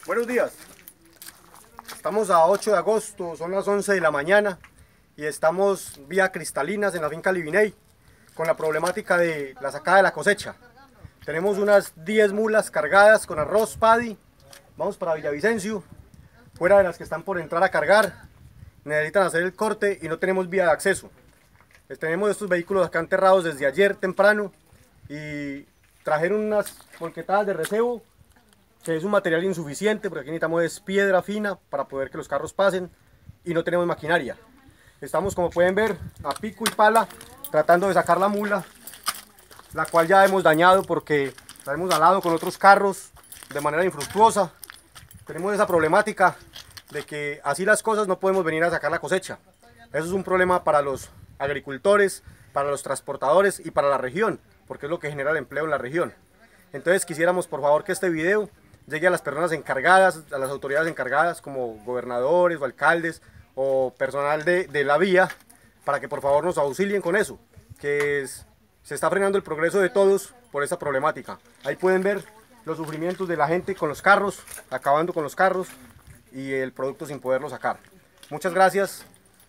Buenos días, estamos a 8 de agosto, son las 11 de la mañana y estamos vía Cristalinas en la finca Liviney con la problemática de la sacada de la cosecha. Tenemos unas 10 mulas cargadas con arroz paddy, vamos para Villavicencio, fuera de las que están por entrar a cargar, necesitan hacer el corte y no tenemos vía de acceso. Tenemos estos vehículos acá enterrados desde ayer temprano y trajeron unas volquetadas de recebo, que es un material insuficiente porque aquí necesitamos piedra fina para poder que los carros pasen y no tenemos maquinaria. Estamos, como pueden ver, a pico y pala tratando de sacar la mula, la cual ya hemos dañado porque la hemos alado con otros carros de manera infructuosa. Tenemos esa problemática de que así las cosas no podemos venir a sacar la cosecha. Eso es un problema para los agricultores, para los transportadores y para la región, porque es lo que genera el empleo en la región. Entonces quisiéramos por favor que este video llegue a las personas encargadas, a las autoridades encargadas como gobernadores o alcaldes o personal de la vía, para que por favor nos auxilien con eso, que se está frenando el progreso de todos por esa problemática. Ahí pueden ver los sufrimientos de la gente con los carros, acabando con los carros y el producto sin poderlo sacar. Muchas gracias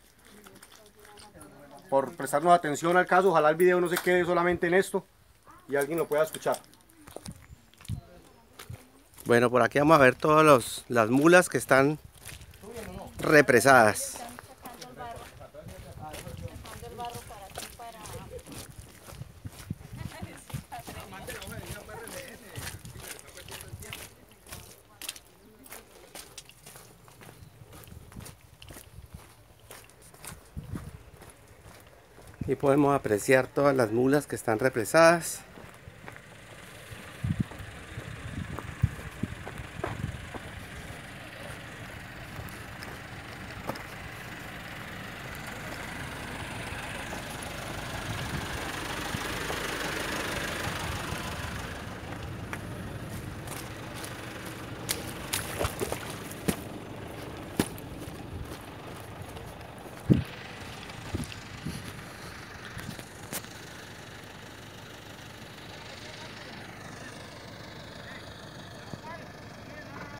por prestarnos atención al caso. Ojalá el video no se quede solamente en esto y alguien lo pueda escuchar. Bueno, por aquí vamos a ver todas las mulas que están represadas. Y podemos apreciar todas las mulas que están represadas.